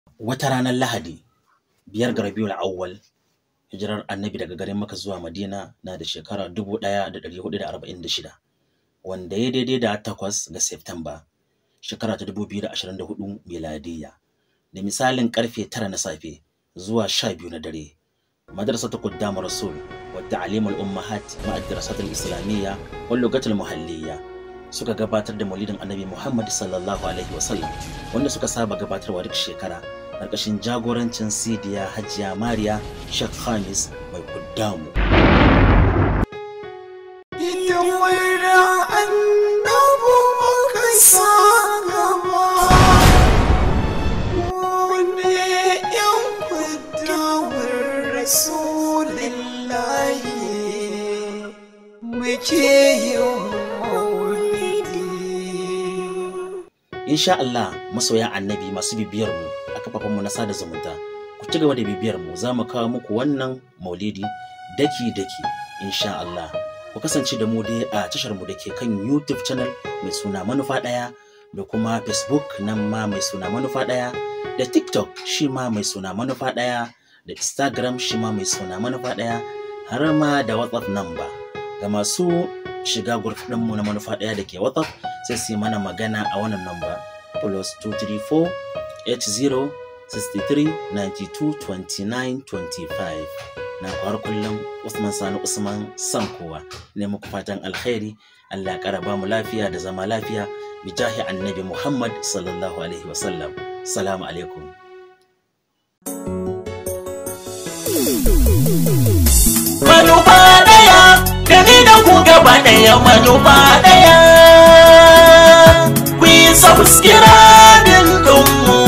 Wata ranar Lahadi, 5 ga Rabiul Awwal, hijirar Annabi daga garin Makka zuwa Madina na da shekara 1446, wanda ya daidai da 8 ga Septemba, shekara ta 2024 miladiyya. Da misalin karfe 9 na safe zuwa 12 na dare, Madrasatu Quddam Rasul wa Ta'lim al-Ummahat ma'a ad-Dirasat al-Islamiyya wal Lughat al-Muhalliyya suka gabatar da Maulidin Annabi Muhammad sallallahu alaihi wasallam, wanda suka saba gabatarwa duk shekara ƙarƙashin jagorancin Sidiya Hajiya Mariya Sheikh Khamis mai Kuddamu. Insha Allah, masoya Annabi masu bibiyar mu a kafafen mu na sada zumunta, ku ci gaba da bibiyar mu, za mu kawo muku wannan maulidi daki-daki insha Allah. Ku kasance da mu dai a tashar mu da ke kan YouTube channel mai suna Manufa Ɗaya, da kuma Facebook nan ma mai suna Manufa Ɗaya, da TikTok shi ma mai suna Manufa Ɗaya, da Instagram shi ma mai suna Manufa Ɗaya, har ma da WhatsApp number. Ga masu shiga group mu na Manufa Ɗaya da ke WhatsApp, sai su yi mana magana a wannan number +234 80 63 92 29 25. Na kwar kullum Usman Sani Usman Sankowa ne muku fatan alkhairi. Allah ya kara ba mu lafiya da zama lafiya bi jahi Annabi Muhammad sallallahu alaihi wasallam. Assalamu alaikum. Manufa Ɗaya, da ni da ku gaba ɗaya. Manufa Ɗaya, ku yi subscribe ɗinmu.